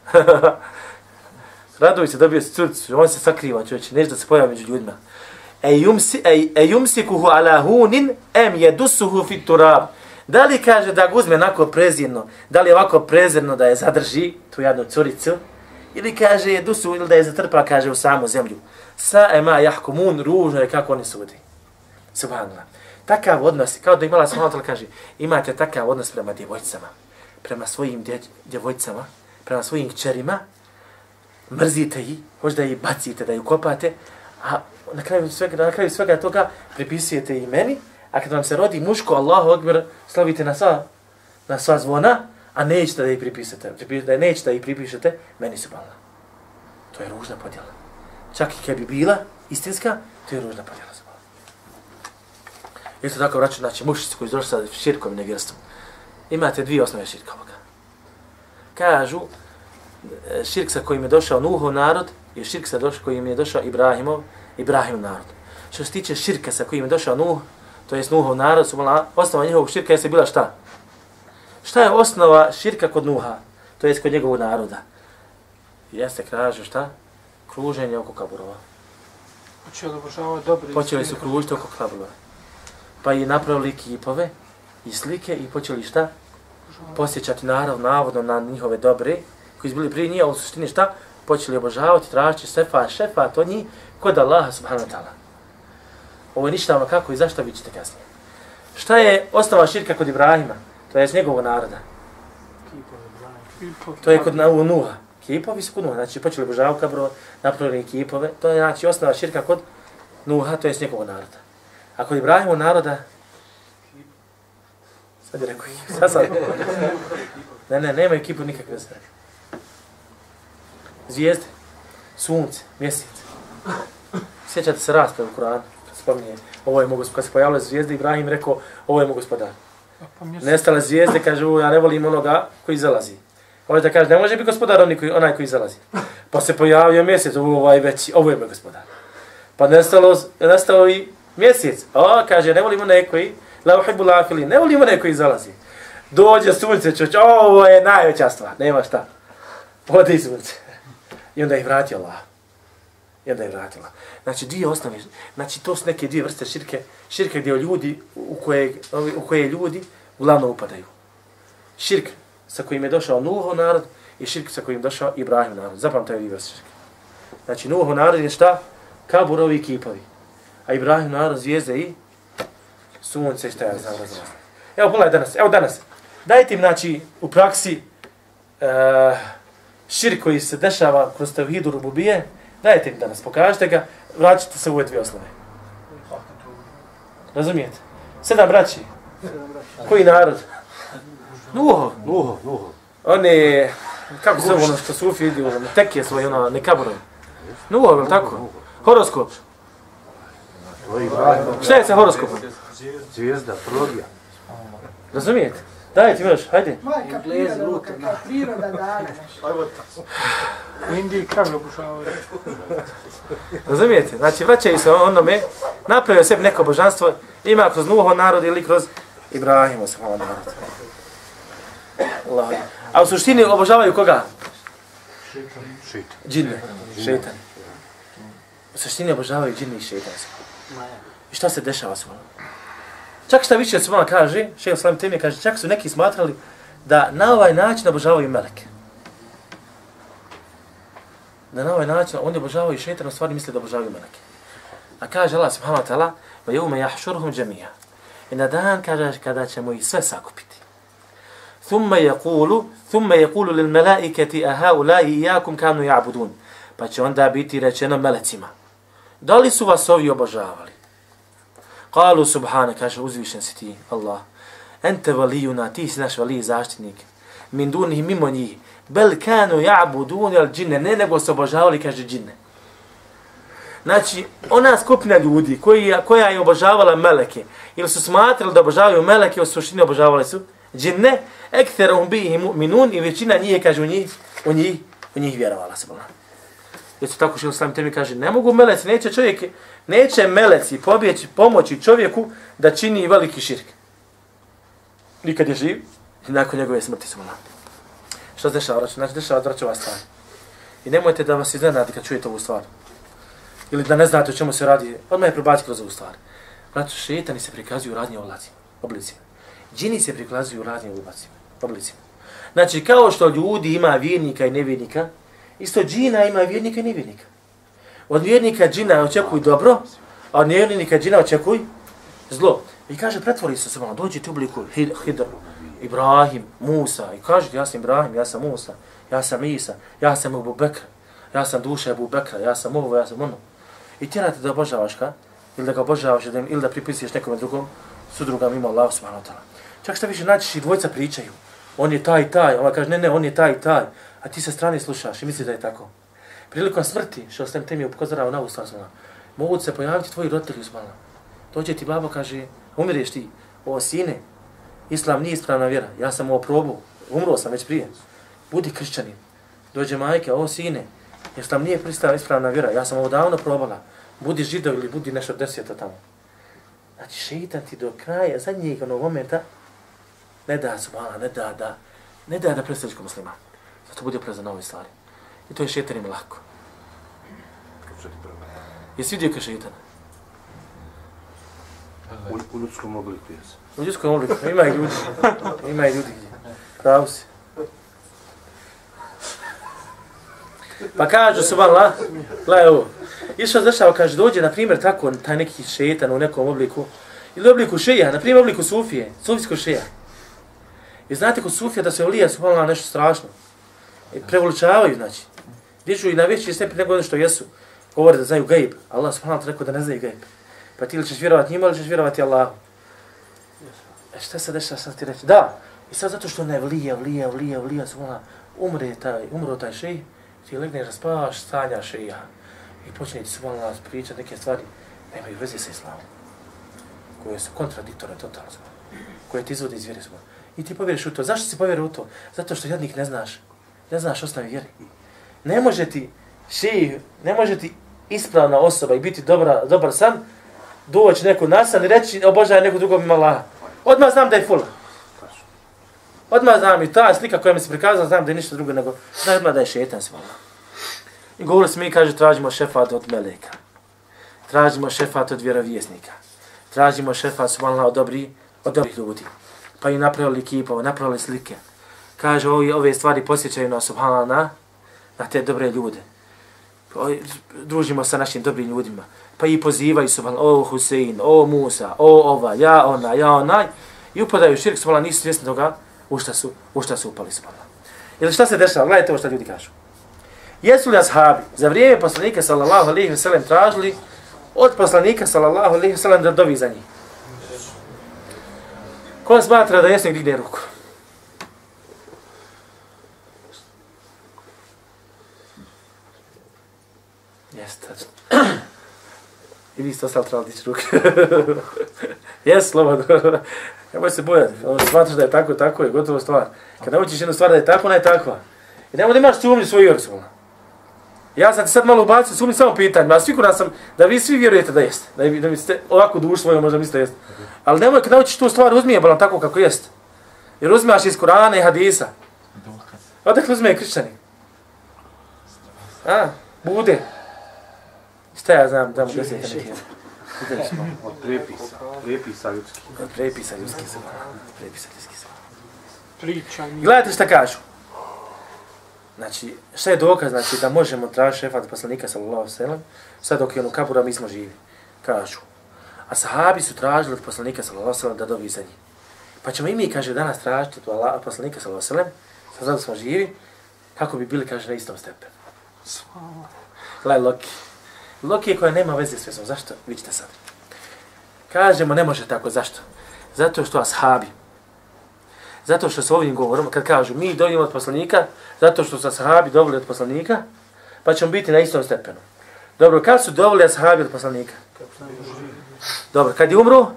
Raduj se, dobio se curicu. On se sakriva, čovječe. Neće da se pojavi među ljudima. Ejumsikuhu ala hunin em jedusuhu fit turab. Da li kaže da ga uzme onako prezirno, da li je ovako prezirno da je zadrži tu jednu curicu, ili kaže jedusu, ili da je zatrpa, kaže, u samu zemlju. Sa ema jahkumun, ružno je kako oni sudi. Subhanallah. Takav odnos, kao da imala Subhanallah, kaže, imate takav odnos prema djevojcama, prema svojim dje, djevojcama, prema svojim kćerima, mrzite ih, hoće da ih bacite, da ih ukopate, a na kraju svega, na kraju svega toga pripisujete i meni, a kad vam se rodi muško, Allahu Akbar, slavite na sva, na sva zvona, a nećete da ih pripisate, da nećete da ih pripišete, meni subhanallah. To je ružna podjela. Čak i kad bi bila istinska, to je ružna podjela. Isto tako vraću, znači mušici koji su došli sa širkom i nevjerstvom. Imate dvije osnove širka ovoga. Kažu, širk sa kojim je došao Nuhov narod, je širk sa došao kojim je došao Ibrahimov, Ibrahim narod. Što se tiče širka sa kojim je došao Nuh, to jest Nuhov narod, su mala, osnova njihovog širka je se bila šta? Šta je osnova širka kod Nuha? To jest kod njegovog naroda. Jeste, kažu šta? Kruženje oko kaburova. Počeli obožavati dobre. Počeli su kružiti oko kaburova. Pa i napravili kipove i slike i počeli šta? Posjećati narod, navodno na njihove dobre, koji su bili prije njih, a u suštini šta? Počeli obožavati, tražiti sefa, šefat od njih kod Allaha subhanahu wa ta'ala. Ovo je ništa ono kako i zašto vi ćete kasnije. Šta je osnova širka kod Ibrahima? To je s njegovog naroda. To je kod Nuha. Kipovi su kod Nuha. Znači počeli obožavati kabro, napravili kipove. To je znači osnova širka kod Nuha, to je s njegovog naroda. A kod Ibrahimovog naroda... Sad je rekao kip. Sad sad. Ne, ne, nemaju kipu nikakve sve. Zvijezde, sunce, mjesec. Sjećate se rasprave u Kur'anu, kad spominje, ovo je moj gospodar, kad se pojavile zvijezde, Ibrahim rekao, ovo je moj gospodar. Nestale zvijezde, kaže, ja ne volim onoga koji zalazi. Ovo da kaže, ne može biti gospodar onaj koji, onaj koji zalazi. Pa se pojavio mjesec, ovaj veći, ovo je moj gospodar. Pa nestalo, nestalo i mjesec. O, kaže, ne volim onaj koji, la uhibbu lafili, ne volim onaj koji zalazi. Dođe sunce, čoč, ovo je najveća stvar, nema šta. Ode sunce. I onda ih vratio Allah. I onda ih vratio Allah. Znači, dvije osnovne, znači to su neke dvije vrste širke, širke gdje ljudi, u koje, u koje ljudi uglavnom upadaju. Širk sa kojim je došao Nuhov narod i širk sa kojim je došao Ibrahim narod. Zapamtaju dvije vrste širke. Znači, Nuhov narod je šta? Kaburovi i kipovi. A Ibrahim narod zvijezde i sunce, šta ja znam razlazno. Evo, pogledaj danas, evo danas. Dajte im, znači, u praksi uh, širk koji se dešava kroz tevhidu rububije, dajte im danas, pokažite ga, vraćite se u ove dvije osnove. Razumijete? Sedam braći. Koji narod? Nuhov. Nuhov, Nuhov. Oni, kako se ono što sufi idu, tekije svoje, ono, ne kaborovi. Nuhov, je tako? Horoskop. Šta je sa horoskopom? Zvijezda, prologija. Razumijete? Dajte mi još, hajde. Majka priroda, kakva priroda dana. U Indiji kako obožavaju. Razumijete? Znači, vraćaju se onome, napravio sebi neko božanstvo, ima kroz Nuhov narod ili kroz Ibrahimov narod. Allah. A u suštini obožavaju koga? Šeitan. Džinne. Šeitan. U suštini obožavaju džinne i šeitan. I šta se dešava s vama? Čak šta više se vama kaže, šejh Islam Temije kaže, čak su neki smatrali da na ovaj način obožavaju meleke. da na ovaj način oni obožavaju šejtana, u stvari misle da obožavaju meleke. A kaže Allah subhanahu wa ta'ala, va yawma yahshuruhum jami'a. I na dan kaže kada ćemo ih sve sakupiti. Thumma yaqulu, thumma yaqulu lil malaikati a haula'i iyyakum kanu ya'budun. Pa će onda biti rečeno melecima: da li su vas ovi obožavali? Qalu subhana, kaže uzvišen si ti, Allah. Ente valijuna, ti si naš valij zaštitnik. Min dunih mimo njih. Bel kanu ya'budun al džinne, ne nego su obožavali, kaže džinne. Znači, ona skupina ljudi koji, koja je obožavala meleke, ili su smatrali da obožavaju meleke, u suštini obožavali su džinne, ektherum bihi mu'minun, i većina njih, kaže, u njih, u njih, u njih vjerovala se. Jer su tako što Islam temi kaže, ne mogu meleci, neće čovjek, neće meleci pobjeći, pomoći čovjeku da čini veliki širk. Nikad je živ, i nakon njegove smrti su volan. Što se dešava? Znači, dešava dračova stvar. I nemojte da vas iznenadi kad čujete ovu stvar. Ili da ne znate o čemu se radi, odmah je probaciti kroz ovu stvar. Znači, šetani se prikazuju u radnje oblicima. Džini se prikazuju u radnje oblicima. Znači, kao što ljudi ima vjernika i nevjernika, isto džina ima vjernika i nevjernika. Od vjernika džina očekuj dobro, a od nevjernika džina očekuj zlo. I kaže, pretvori se samo, dođi ti u obliku Hidr, Ibrahim, Musa. I kaže, ja sam Ibrahim, ja sam Musa, ja sam Isa, ja sam Abu Bekr, ja sam duša Abu Bekra, ja sam ovo, ja sam ono. I tjerate da obožavaš ka, ili da ga obožavaš, ili da pripisuješ nekome drugom, sudrugam ima Allah subhanahu wa ta'ala. Čak što više naći i dvojca pričaju. On je taj i taj, ona kaže, ne, ne, on je taj i taj. A ti sa strane slušaš i misliš da je tako. Prilikom smrti, što sam te mi upozorao na ovu stvar, mogu se pojaviti tvoji roditelji uzmano. Dođe ti babo, kaže, umireš ti, o sine, Islam nije ispravna vjera, ja sam ovo probao, umro sam već prije, budi kršćanin. Dođe majka, o sine, Islam nije ispravna vjera, ja sam ovo davno probala, budi židov ili budi nešto deseta tamo. Znači, šeitan ti do kraja, zadnjeg onog momenta, ne da subhala, ne da da, ne da da predstaviš ko muslima. Zato bude oprezan na ove stvari. I to je šeitanima lako. Jesi vidio kao šeitana? U, u ljudskom obliku jesu. U ljudskom obliku, ima i ljudi. Ima i ljudi gdje. Pravo si. Pa kažu subhanallah, gledaj ovo. Išao zašao, kaže, dođe, na primjer, tako, taj neki šeitan u nekom obliku, ili obliku šeja, na primjer, obliku sufije, sufijsko šeja. I znate kod sufija da se olija subhanallah nešto strašno. I prevoličavaju, znači. Dižu i na veći stepen nego ono što jesu. Govore da znaju gajb. Allah subhanahu rekao da ne znaju gajb. Pa ti li ćeš vjerovati njima ili ćeš vjerovati Allahu? E šta se dešava sad ti reći? Da. I sad zato što ne vlija, vlija, vlija, vlija, subhanallah, umre taj, umro taj šej, ti legneš, raspavaš stanja šeja. I počne ti subhanallah pričati neke stvari, nemaju veze sa islamom. Koje su kontradiktorne totalno, koje ti izvode iz vjere. I ti povjeriš u to. Zašto si povjerio u to? Zato što jadnik ne znaš. Ne znaš osnovi vjeri. Ne može ti šejih, ne može ti ispravna osoba i biti dobra, dobar sam, doći neko nasan i reći obožavaj nekog drugog ima Allaha. Odmah znam da je fula. Odmah znam i ta slika koja mi se prikazala, znam da je ništa drugo nego, znam odmah da je šetan svala. I govorili smo mi, kaže, tražimo šefat od meleka. Tražimo šefat od vjerovjesnika. Tražimo šefat subhanallah od dobrih, od dobrih ljudi. Pa i napravili kipove, napravili slike. Kaže, ove, ove stvari posjećaju nas subhanallah na, na te dobre ljude. Družimo sa našim dobrim ljudima. Pa i pozivaju subhanallah, o Husein, o Musa, o ova, ja ona, ja onaj. I upadaju širk subhanallah, nisu svjesni toga u šta su, u šta su upali subhanallah. Ili šta se dešava? Gledajte ovo šta ljudi kažu. Jesu li ashabi za vrijeme poslanika sallallahu alejhi ve sellem tražili od poslanika sallallahu alejhi ve sellem da dovi za njih? Ko smatra da jesu, nek digne ruku? Jeste, tačno. I vi ste ostali trebali dići ruke. Jes, slobodno. Nemoj se bojati. Ono smatraš da je tako, tako je, gotovo stvar. Kad naučiš jednu stvar da je tako, ona je takva. I nemoj da imaš sumnju svoju vjeru. Ja sam ti sad malo ubacio sumnju samo pitanje, a siguran sam da vi svi vjerujete da jeste. Da, da mi ste ovako dušu svoju možda mislite jeste. Ali nemoj kad naučiš tu stvar, uzmi je balan tako kako jeste. Jer uzmijaš iz Kurana i Hadisa. Odakle uzme je kršćani? A, bude. Šta ja znam, da mu desete neki. Od prepisa, prepisa ljudskih. Od prepisa ljudskih se. Prepisa ljudskih se. Priča. Gledajte šta kažu. Znači, šta je dokaz, znači, da možemo tražiti šefat poslanika, sallallahu alejhi ve sellem, sad dok je on u kabura, mi smo živi. Kažu. A sahabi su tražili od poslanika, sallallahu alejhi ve sellem, da dovi za njih. Pa ćemo i mi, kaže, danas tražiti od Allah, poslanika, sallallahu alejhi ve sellem, sad dok smo živi, kako bi bili, kaže, na istom stepenu. Gledaj, Loki. Loki je koja nema veze s vezom. Zašto? Vidite sad. Kažemo, ne može tako. Zašto? Zato što ashabi. Zato što s ovim govorom, kad kažu mi dovimo od poslanika, zato što su ashabi doveli od poslanika, pa ćemo biti na istom stepenu. Dobro, kad su doveli ashabi od poslanika? Dobro, kad je umro?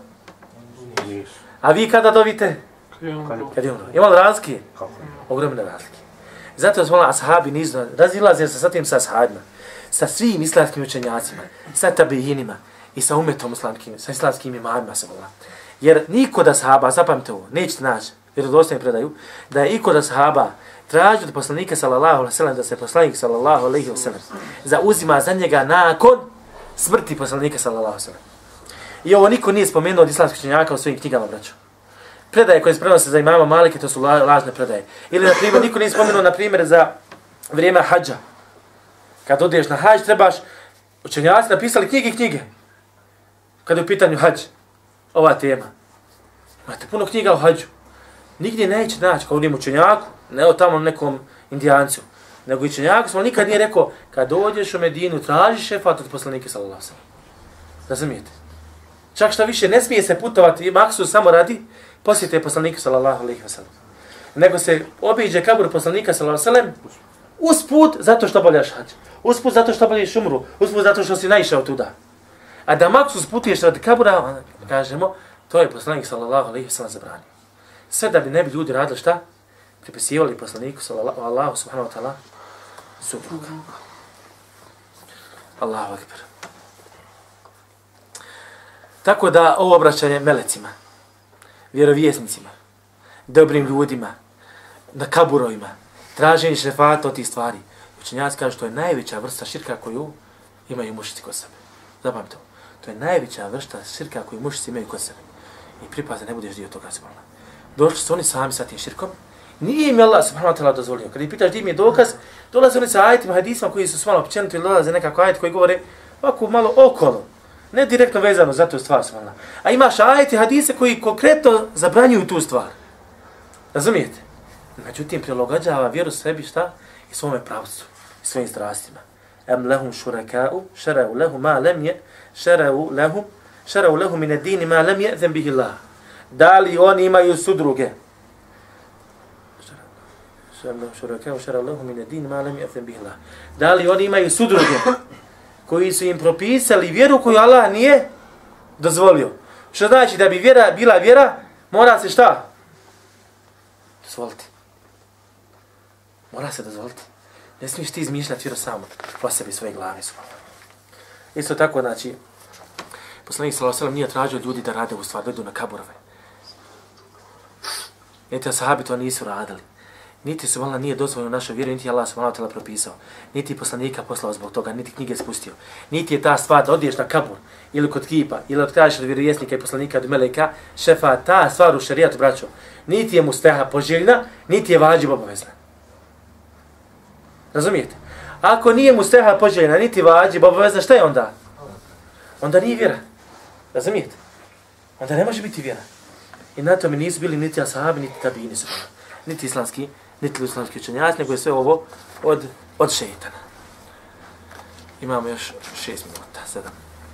A vi kada dovite? Kad je umro. Imali razlike? Ogromne razlike. Zato smo ashabi nisu razilaze se sa tim sa ashabima, sa svim islamskim učenjacima, sa tabijinima i sa umetom islamskim, sa islamskim imamima se vola. Jer niko da ashaba, zapamte ovo, nećete naći, vjerodostojno predaju, da je iko da ashaba traži od poslanika sallallahu alejhi ve sellem da se poslanik sallallahu alejhi ve sellem zauzima za njega nakon smrti poslanika sallallahu alejhi ve sellem. I ovo niko nije spomenuo od islamskih učenjaka u svojim knjigama, braćo. Predaje koje se prenose za imama Malike, to su la, lažne predaje. Ili, na primjer, niko nije spomenuo, na primjer, za vrijeme hađa. Kad odeš na hađ, trebaš, učenjaci napisali knjige i knjige. Kada je u pitanju hađ, ova tema. Imate puno knjiga o hađu. Nigdje neće naći, kao unim učenjaku, ne o tamo nekom indijancu, nego učenjaku smo nikad nije rekao, kad dođeš u Medinu, tražiš šefat od poslanike sallallahu alejhi ve sellem. Razumijete? Čak šta više, ne smije se putovati, maksu samo radi, posjete poslanika sallallahu alejhi ve sellem. Nego se obiđe kabur poslanika sallallahu alejhi ve sellem usput zato što obavljaš hadž. Usput zato što obavljaš umru. Usput zato što si naišao tuda. A da maksus putuješ od kabura, kažemo, to je poslanik sallallahu alejhi ve sellem zabranio. Sve da bi ne bi ljudi radili šta? Pripisivali poslaniku sallallahu Allahu subhanahu wa ta'ala supruga. Allahu akbar. Tako da ovo obraćanje melecima, vjerovjesnicima, dobrim ljudima, na kaburovima, traženje šefata od tih stvari. Učenjaci kažu što je najveća vrsta širka koju imaju mušici kod sebe. Zapamte to. To je najveća vrsta širka koju mušici imaju kod sebe. I pripazi, ne budeš dio toga zbolna. Došli su oni sami sa tim širkom. Nije im Allah subhanahu wa ta'ala dozvolio. Kad ih pitaš di mi je dokaz, dolaze oni sa ajetima, hadisma koji su malo općenito ili dolaze nekako ajet koji govore ovako malo okolo. Ne direktno vezano za tu stvar. Svala. A imaš ajeti, hadise koji konkretno zabranjuju tu stvar. Razumijete? Međutim, prilagođava vjeru sebi šta? I svome pravcu. I svojim strastima. Am lahum šuraka'u, šara'u lahum ma lam je, šara'u lahum, šara'u lahum min ad-dini ma lam je'zem bihi Allah. Da li oni imaju sudruge? Šuraka'u, šara'u lahum min ad-dini ma lam je'zem bihi Allah. Da li oni imaju sudruge koji su im propisali vjeru koju Allah nije dozvolio? Što znači da bi vjera bila vjera, mora se šta? Dozvoliti. Mora se dozvoliti. Ne smiješ ti izmišljati vjeru samo po sebi svoje glave. Isto tako, znači, poslanik sallallahu alejhi ve sellem nije tražio ljudi da rade u stvar, da idu na kaburove. Niti sahabi to nisu radili. Niti su valjda nije dozvoljeno našoj vjeri, niti je Allah subhanahu wa ta'ala propisao. Niti poslanika poslao zbog toga, niti knjige spustio. Niti je ta stvar da odiješ na kabur, ili kod kipa, ili odkažeš od vjerovjesnika i poslanika od meleka, šefa, ta stvar u šerijatu, braćo, niti je musteha poželjna, niti je vađib obavezna. Razumijete? Ako nije musteha poželjna, niti vađib obavezna, šta je onda? Onda nije vjera. Razumijete? Onda ne može biti vjera. I na tome nisu bili niti ashabi, niti tabini su bili. Niti islamski, niti islamski učenjaci, nego je sve ovo od, od šeitana. Imamo još šest minuta, sedam.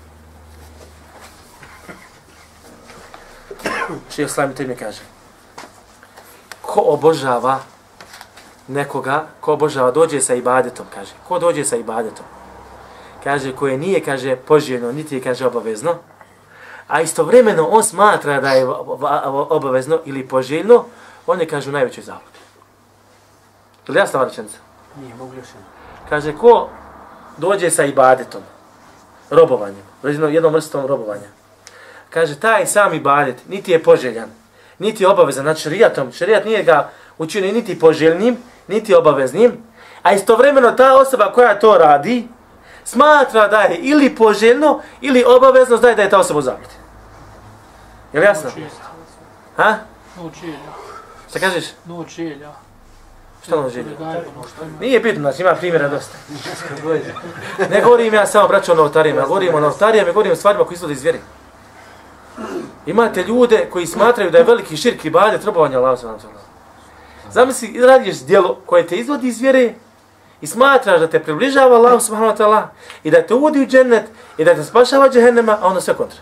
Šejh Islam mi kaže, ko obožava nekoga, ko obožava, dođe sa ibadetom, kaže, ko dođe sa ibadetom, kaže, koje nije, kaže, poželjno, niti je, kaže, obavezno, a istovremeno on smatra da je obavezno ili poželjno, on je, kaže, u najvećoj zabludi. Je li jasna ova rečenica? Nije mogu još jedno. Kaže, ko dođe sa ibadetom, robovanjem, jednom vrstom robovanja, kaže, taj sam ibadet niti je poželjan, niti je obavezan, znači šerijatom, šerijat nije ga učinio niti poželjnim, niti obaveznim, a istovremeno ta osoba koja to radi, smatra da je ili poželjno, ili obavezno, znaje da je ta osoba u zabludi. Je li jasno? Ha? Noć jelja. Šta kažeš? Noć jelja. Šta on želio? Nije bitno, znači ima primjera dosta. Ne govorim ja samo braćo o novotarijama, ja govorim o novotarijama, ja govorim o stvarima koji izvode iz vjere. Imate ljude koji smatraju da je veliki širk i ibadet trobovanja Allahu subhanahu wa ta'ala. Zamisli, radiš djelo koje te izvodi iz vjere i smatraš da te približava Allahu subhanahu wa ta'ala i da te uvodi u džennet i da te spašava džehennema, a onda sve kontra.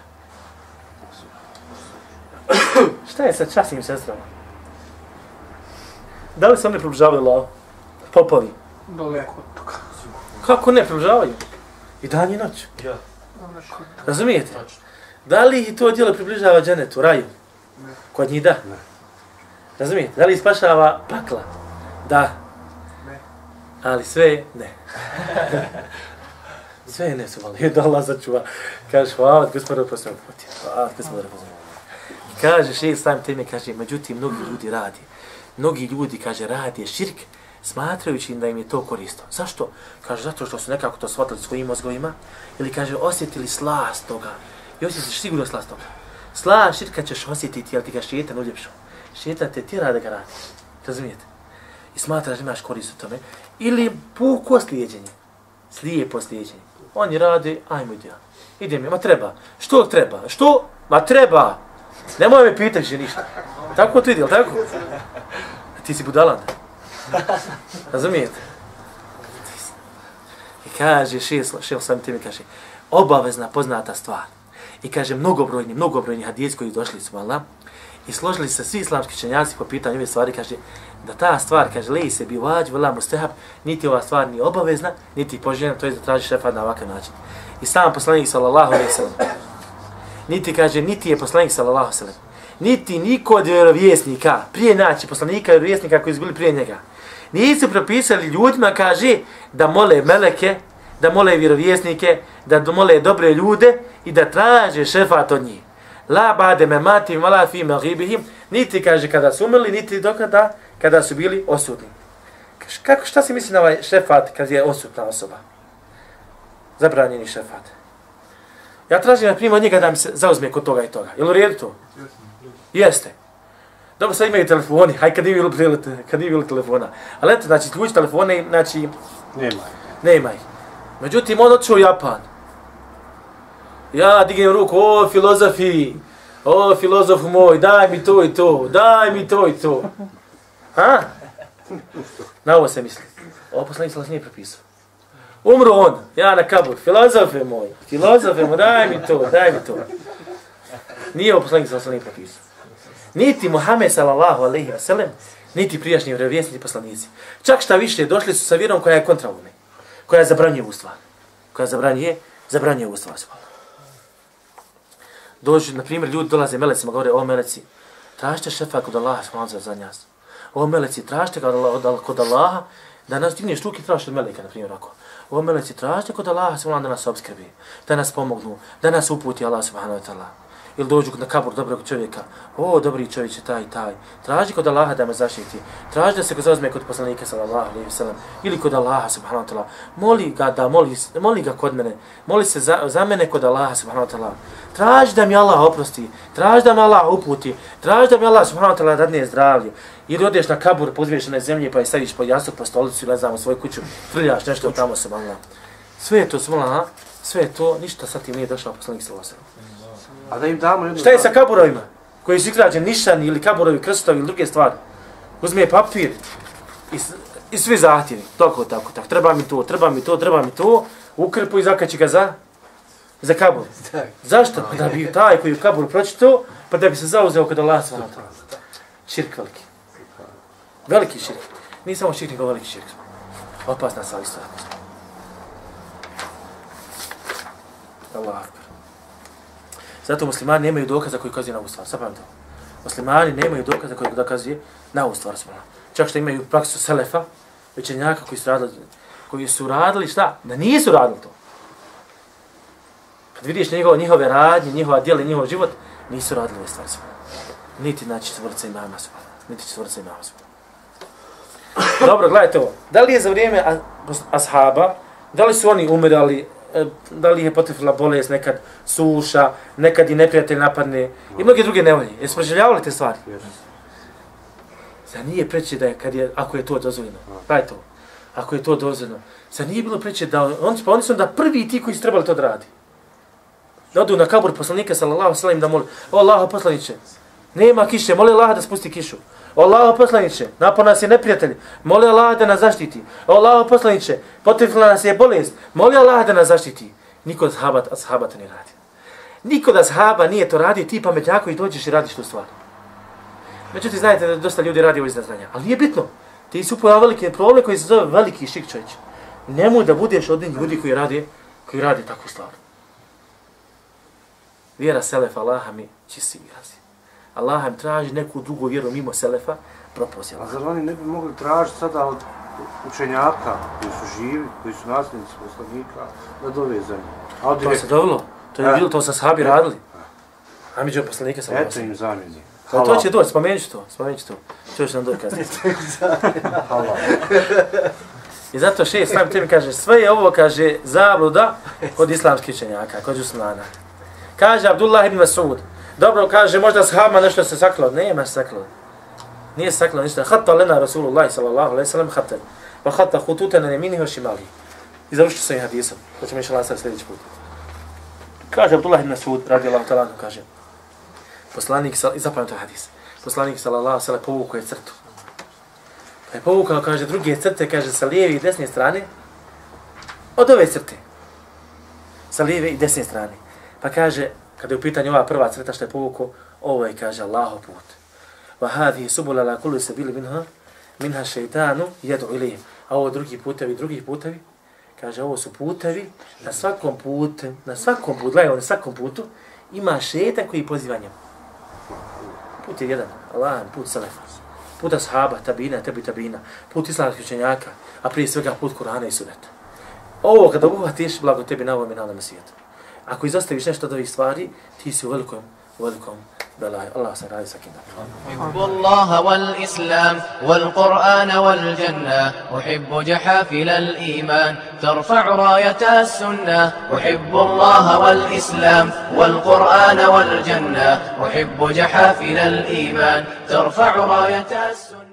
Šta je sa časnim sestrama? Da li se oni približavaju Allahu? Popovi. Daleko od toga. Kako ne približavaju? I dan i noć. Ja. Razumijete? Da li ih to djelo približava džennetu, raju? Kod njih da. Ne. Razumijete? Da li spašava pakla? Da. Ne. Ali sve ne. Sve ne su vali. Da Allah začuva. Kaže, hvala, gospodar posljednog poti. Hvala, gospodar posljednog poti. Kaže, šeji sam teme, kaže, međutim, mnogi ljudi radi. Mnogi ljudi, kaže, radi širk, smatrajući da im je to korisno. Zašto? Kaže, zato što su nekako to shvatili svojim mozgovima, ili kaže, osjetili slast toga. I osjetiš sigurno slast toga. Slast širka ćeš osjetiti, jel ti ga šetan uljepšu. Šetan te tjera da ga radiš. Razumijete? I smatraš da imaš korist u tome. Ili puko slijedjenje. Slijepo slijedjenje. Oni rade, ajmo idem. Idem, ma treba. Što treba? Što? Ma treba. Nemoj me pitati ništa. Tako to ide, jel tako? Ti si budalan. Razumijete? I kaže, šeho sam ti mi kaže, obavezna poznata stvar. I kaže, mnogobrojni, mnogobrojni hadijeci koji došli su, Allah, i složili se svi islamski čenjaci po pitanju ove stvari, kaže, da ta stvar, kaže, leji se bi vađ, vela mustahab, niti ova stvar nije obavezna, niti poželjena, to je da traži šefat na ovakav način. I sam poslanik, sallallahu alejhi ve sellem, niti kaže, niti je poslanik, sallallahu alejhi ve sellem, niti niko od vjerovjesnika, prije naći poslanika i vjerovjesnika koji su bili prije njega, nisu propisali ljudima, kaže, da mole meleke, da mole vjerovjesnike, da mole dobre ljude i da traže šefat od njih. La ba'de memati wala fi maghibihim, niti kaže kada su umrli, niti dokada kada su bili osudni. Kaže, kako, šta se misli na ovaj šefat kad je osudna osoba? Zabranjeni šefat. Ja tražim na primjer od njega da mi se zauzme kod toga i toga. Jel u redu to? Jeste. Dobro, sad imaju telefoni, haj kad nije bilo, kad nije bilo telefona. Ali eto, znači, ključ telefone, znači... Nema. Nema ih. Međutim, on otišao u Japan. Ja dignem ruku, o filozofi, o filozof moj, daj mi to i to, daj mi to i to. Ha? Na ovo se misli. Ovo poslanik se nije propisao. Umro on, ja na kabur, filozofe moj, filozofe moj, daj mi to, daj mi to. Nije ovo poslanik se nije propisao. Niti Muhammed sallallahu alejhi ve sellem, niti prijašnji vjerovjesnici poslanici. Čak šta više, došli su sa vjerom koja je kontra ovome, koja zabranjuje u stvar. Koja zabranjuje, zabranjuje u stvar. Dođu, na primjer, ljudi dolaze melecima, govore, o meleci, tražite šefa kod Allaha subhanahu za nas. O meleci, tražite kod Allaha da nas digneš ruke, tražite od meleka, na primjer, ako. O meleci, tražite kod Allaha subhanahu da nas obskrbi, da nas pomognu, da nas uputi Allah subhanahu wa ta'ala. Ili dođu na kabur dobrog čovjeka, o, dobri čovjek je taj i taj, traži kod Allaha da me zaštiti, traži da se ga zauzme kod poslanika sallallahu alejhi ve sellem, ili kod Allaha subhanahu wa ta'ala, moli ga da, moli, moli ga kod mene, moli se za, za mene kod Allaha subhanahu wa ta'ala, traži da mi Allah oprosti, traži da mi Allah uputi, traži da mi Allah subhanahu wa ta'ala dadne zdravlje, ili odeš na kabur, pozviješ na zemlji pa je staviš po jastuk, po stolicu, ne znam, u svoju kuću, frljaš nešto tamo subhanallah. Sve je to, subhanallah, sve je to, ništa sad ti nije došao poslanik sallallahu alejhi ve sellem. A da im damo jednu... Šta je sa kaburovima? Koji su izgrađeni nišani ili kaburovi, krstovi ili druge stvari? Uzme papir i, i svi zahtjevi. Tako, tako, tako. Treba mi to, treba mi to, treba mi to. Ukrpu i zakači ga za, za kabur. Zašto? Pa da bi taj koji u kaburu pročito, pa da bi se zauzeo kod Allah subhanahu wa ta'ala. Širk veliki. Veliki širk. Nije samo širk, nego veliki širk. Opasna sa isto. Allah akbar. Zato muslimani nemaju dokaza koji ukazuje na ovu stvar. Sapam to. Muslimani nemaju dokaza koji dokazuje na ovu stvar. Čak što imaju praksu selefa, većenjaka koji su radili, koji su radili šta? Da nisu radili to. Kad vidiš njegove, njihove radnje, njihova djela, njihov život, nisu radili ove stvari. Niti znači četvorca imama. Niti četvorca imama. Dobro, gledajte ovo. Da li je za vrijeme ashaba, da li su oni umirali, da li je potrefila bolest, nekad suša, nekad i neprijatelj napadne i mnoge druge nevolje. Jesu proživljavali te stvari? Zar nije preče da je, kad je, ako je to dozvoljeno, radi to, ako je to dozvoljeno, zar nije bilo preče da, on, pa oni su onda prvi ti koji su trebali to da radi. Da odu na kabur poslanika, sallallahu alejhi ve sellem, da moli, o Allaho poslaniče, nema kiše, moli Allaha da spusti kišu. O Allaho poslaniče, napao nas je neprijatelj, moli Allaha da nas zaštiti. O Allaho poslaniče, potrefila nas je bolest, moli Allaha da nas zaštiti. Niko od sahaba, sahaba to ne radi. Niko od sahaba nije to radio, ti pametnjako i dođeš i radiš tu stvar. Međutim, znajte da dosta ljudi radi ovo iz neznanja, ali nije bitno. Ti su upojava veliki problem koji se zove veliki šik čovječ. Nemoj da budeš od njih ljudi koji radi, koji radi takvu stvar. Vjera selefa Allaha mi čisti izrazi. Allah im traži neku drugu vjeru mimo selefa, propozi Allah. A zar oni ne bi mogli tražiti sada od učenjaka koji su živi, koji su nasljednici poslanika, da dove zemlju? A to se dovelo, to je bilo, to sa sahabi radili. A među poslanike sam eto im zamjeni. To, to će doći, spomenut ću to, spomenut ću to. Čuo što nam doći kasnije. I zato šest sam tebi kaže, sve je ovo, kaže, zabluda kod islamskih učenjaka, kod Uslana. Kaže Abdullah ibn Mas'ud, dobro, kaže, možda sahaba nešto se saklao. Nema se saklao. Nije se saklao ništa. Hatta lena Rasulullah sallallahu alaihi sallam hatta. Pa hatta hututena neminihi o šimali. I završit ću sa ovim hadisom. To ćemo inša Allah sljedeći put. Kaže Abdullah ibn Mas'ud, radi Allah talanu, kaže. Poslanik, i zapamim to hadis. Poslanik sallallahu alaihi sallam povukao je crtu. Pa je povukao, kaže, druge crte, kaže, sa lijeve i desne strane. Od ove crte. Sa lijeve i desne strane. Pa kaže, kada je u pitanju ova prva crta što je povukao, ovo je, kaže, Allahov put. Va hadihi subula la kulli sabili minha, minha šeitanu jedu ilijim. A ovo drugi putevi, drugi putevi, kaže, ovo su putevi, na svakom putu, na svakom putu, gledaj, na svakom putu, ima šeitan koji poziva njemu. Put je jedan, Allah, put selefa, put ashaba, tabina, tebi tabina, put islamskih učenjaka, a prije svega put Kur'ana i Sunneta. Ovo kada uhvatiš, blago tebi na ovom i na ovom svijetu. Ako izostaviš nešto od ovih stvari, ti si u velikom, velikom belaju. Allah se radi sa kim da. أحب الله والإسلام والقرآن والجنة أحب جحافل الإيمان ترفع راية السنة أحب الله والإسلام والقرآن والجنة أحب جحافل الإيمان ترفع راية السنة